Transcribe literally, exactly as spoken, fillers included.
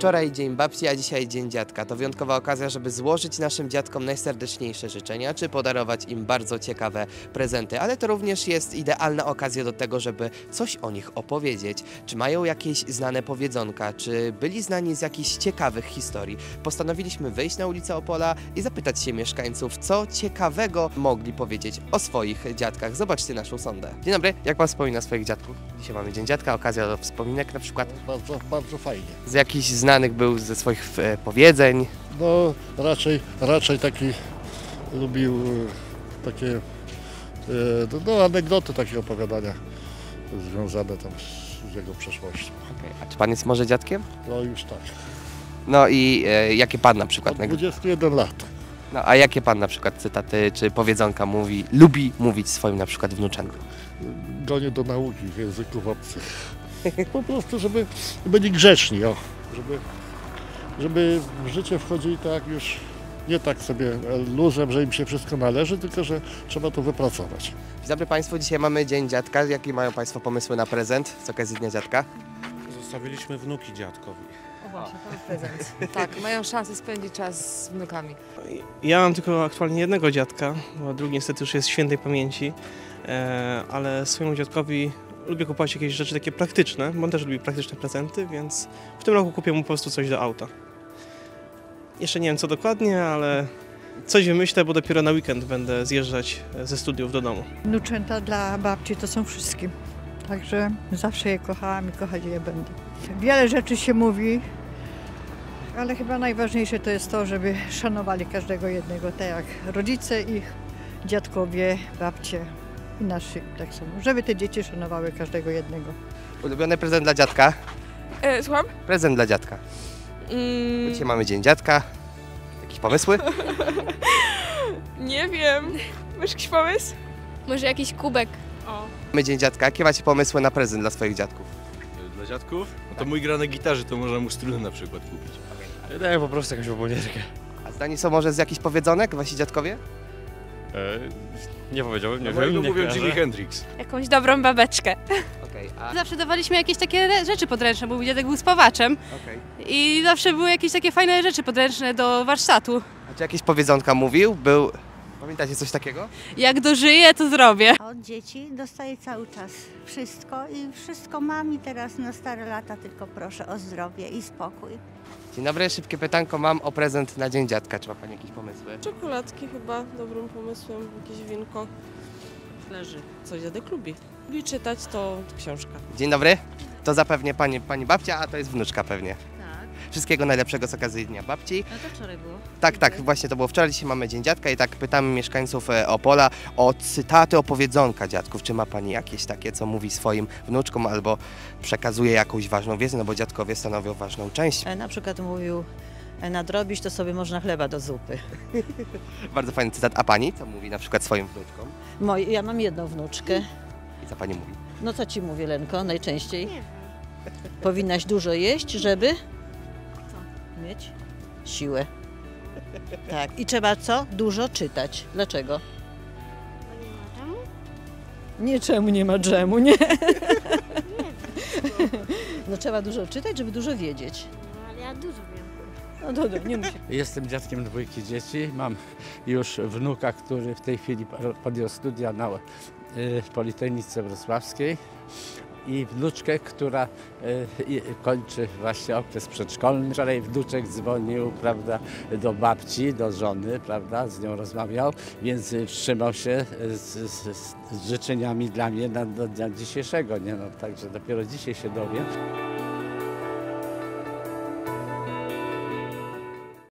Wczoraj dzień babci, a dzisiaj dzień dziadka. To wyjątkowa okazja, żeby złożyć naszym dziadkom najserdeczniejsze życzenia, czy podarować im bardzo ciekawe prezenty, ale to również jest idealna okazja do tego, żeby coś o nich opowiedzieć. Czy mają jakieś znane powiedzonka, czy byli znani z jakichś ciekawych historii. Postanowiliśmy wyjść na ulicę Opola i zapytać się mieszkańców, co ciekawego mogli powiedzieć o swoich dziadkach. Zobaczcie naszą sondę. Dzień dobry, jak pan wspomina swoich dziadków? Dzisiaj mamy dzień dziadka, okazja do wspominek na przykład. Bardzo, bardzo fajnie. Z jakichś znanych był ze swoich e, powiedzeń? No raczej, raczej taki lubił e, takie e, no, anegdoty, takie opowiadania związane tam z, z jego przeszłością. Okay. A czy pan jest może dziadkiem? No już tak. No i e, jakie pan na przykład? Od dwudziestu jeden lat. No a jakie pan na przykład cytaty czy powiedzonka mówi, lubi mówić swoim na przykład wnuczętom? Gonię do nauki języków obcych. Po prostu, żeby byli grzeczni, o. Żeby, żeby w życie wchodzili tak już, nie tak sobie luzem, że im się wszystko należy, tylko że trzeba to wypracować. Dzień dobry Państwu, dzisiaj mamy Dzień Dziadka. Jakie mają Państwo pomysły na prezent z okazji Dnia Dziadka? Zostawiliśmy wnuki dziadkowi. O właśnie, to jest prezent. Tak, mają szansę spędzić czas z wnukami. Ja mam tylko aktualnie jednego dziadka, bo drugi niestety już jest świętej pamięci, e, ale swojemu dziadkowi lubię kupować jakieś rzeczy takie praktyczne, bo on też lubi praktyczne prezenty, więc w tym roku kupię mu po prostu coś do auta. Jeszcze nie wiem co dokładnie, ale coś wymyślę, bo dopiero na weekend będę zjeżdżać ze studiów do domu. Wnuczęta dla babci to są wszystkim, także zawsze je kochałam i kochać je będę. Wiele rzeczy się mówi, ale chyba najważniejsze to jest to, żeby szanowali każdego jednego, tak jak rodzice ich, dziadkowie, babcie i nasi tak samo, żeby te dzieci szanowały każdego jednego. Ulubiony prezent dla dziadka? E, słucham? Prezent dla dziadka. Mm. Dzisiaj mamy Dzień Dziadka. Jakieś pomysły? Nie wiem. Masz jakiś pomysł? Może jakiś kubek. O. Mamy Dzień Dziadka. Jakie macie pomysły na prezent dla swoich dziadków? Dla dziadków? No to mój gra na gitarze, to można mu strunę na przykład kupić. Daję po prostu jakąś bombonierkę. A zdani są może z jakichś powiedzonek wasi dziadkowie? E, nie powiedziałbym, nie no wiem, nie nie mówią kojarzę. Jimi Hendrix. Jakąś dobrą babeczkę. Okay, a... Zawsze dawaliśmy jakieś takie rzeczy podręczne, bo mój dziadek był spawaczem. Okay. I zawsze były jakieś takie fajne rzeczy podręczne do warsztatu. A czy jakieś powiedzonka mówił? Był... Pamiętacie coś takiego? Jak dożyję, to zrobię. Od dzieci dostaję cały czas wszystko i wszystko mam i teraz na stare lata tylko proszę o zdrowie i spokój. Dzień dobry, szybkie pytanko mam o prezent na Dzień Dziadka. Czy ma Pani jakieś pomysły? Czekoladki chyba dobrym pomysłem, jakieś winko. Leży, co dziadek lubi. Lubi czytać, to książka. Dzień dobry, to zapewnie pani, pani babcia, a to jest wnuczka pewnie. Tak. Wszystkiego najlepszego z okazji Dnia Babci. No to wczoraj było. Tak, tak, właśnie to było wczoraj, dzisiaj mamy Dzień Dziadka i tak pytamy mieszkańców Opola o cytaty, o powiedzonka dziadków. Czy ma Pani jakieś takie, co mówi swoim wnuczkom albo przekazuje jakąś ważną wiedzę, no bo dziadkowie stanowią ważną część. Na przykład mówił, nadrobić to sobie można chleba do zupy. Bardzo fajny cytat. A Pani co mówi na przykład swoim wnuczkom? Moi, ja mam jedną wnuczkę. I co Pani mówi? No co Ci mówię, Lenko, najczęściej? Nie wiem. Powinnaś dużo jeść, żeby co? Mieć siłę. Tak. I trzeba co? Dużo czytać. Dlaczego? Bo nie ma czemu? Nie, czemu nie ma dżemu, nie? No trzeba dużo czytać, żeby dużo wiedzieć. No, ale ja dużo wiem. No dobra, nie musi. Jestem dziadkiem dwójki dzieci. Mam już wnuka, który w tej chwili podjął studia na y, Politechnice Wrocławskiej i wnuczkę, która y, kończy właśnie okres przedszkolny. Wczoraj wnuczek dzwonił, prawda, do babci, do żony, prawda, z nią rozmawiał, więc wstrzymał się z, z, z życzeniami dla mnie na, do dnia dzisiejszego, nie? No, także dopiero dzisiaj się dowiem.